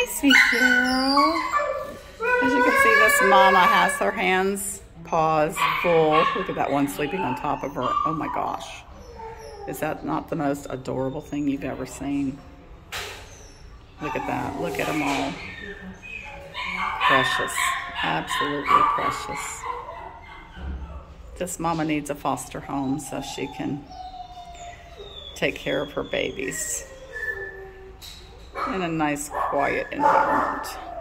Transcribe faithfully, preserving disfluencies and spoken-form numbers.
Hi, sweet girl. As you can see, this mama has her hands, paws full. Look at that one sleeping on top of her. Oh my gosh. Is that not the most adorable thing you've ever seen? Look at that. Look at them all. Precious. Absolutely precious. This mama needs a foster home so she can take care of her babies in a nice, quiet environment.